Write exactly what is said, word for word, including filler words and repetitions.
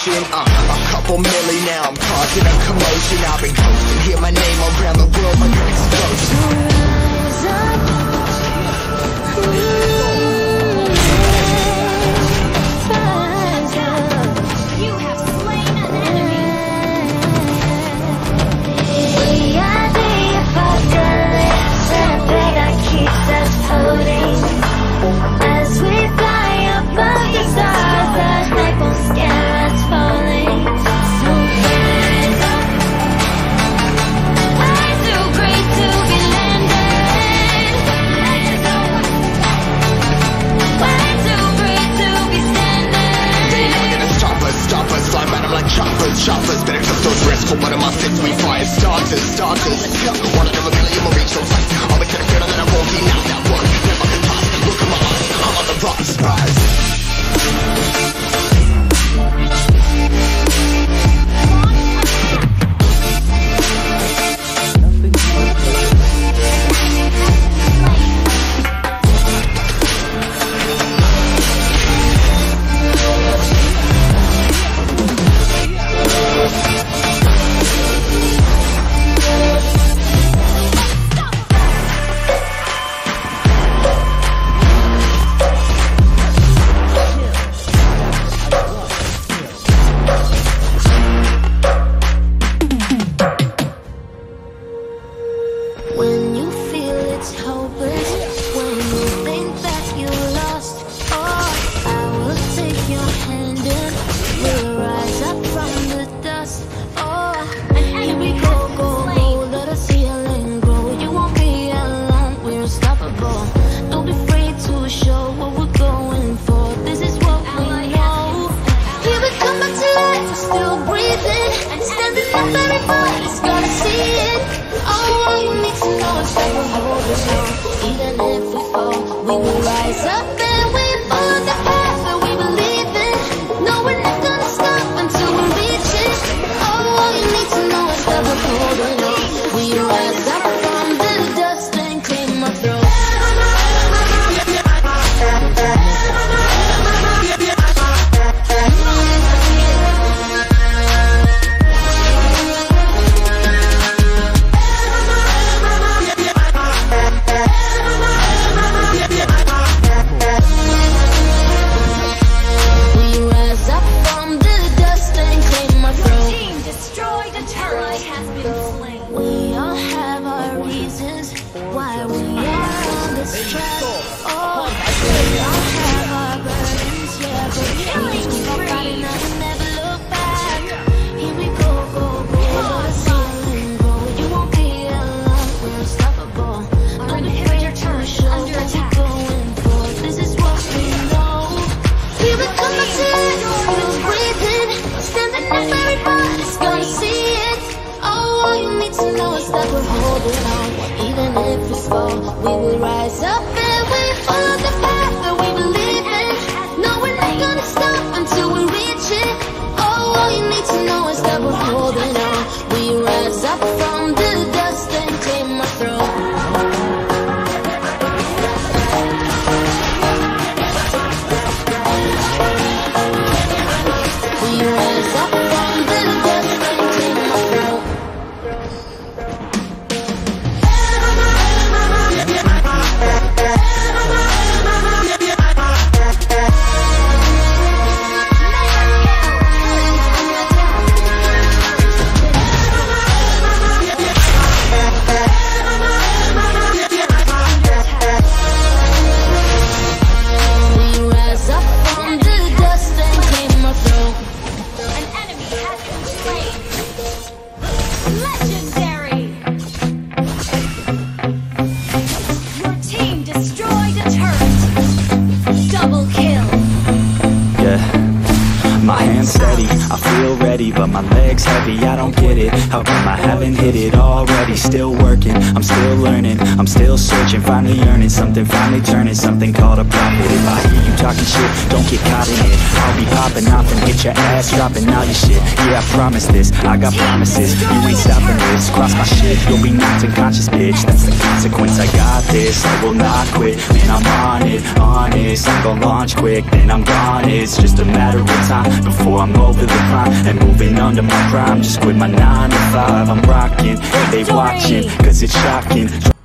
motion. uh, A couple milli now, I'm causing a commotion. I've been coasting, hear my name around the world like an explosion. Rise up. Choppers, choppers, better took those risks for one of my six we fire starters, starters. One of them a million will reach those heights. All the kid feel that I won't be now. That one never can pass. Look at my eyes, I'm on the rock spies. How come I haven't hit it already? Still working, I'm still learning, I'm still searching, finally earning something, finally turning something called a profit. If I hear you talking shit, don't get caught in it. I'll be popping off and get your ass dropping all your shit. Yeah, I promise this, I got promises. You ain't stopping this, cross my shit, you'll be knocked unconscious, bitch. That's the consequence, I got this, I will not quit. Man, I'm on it, honest, I'm gon' launch quick, then I'm gone. It's just a matter of time before I'm over the climb and moving under my prime. Just quit my nine to five, I'm rocking, and they watching, cause it's shocking.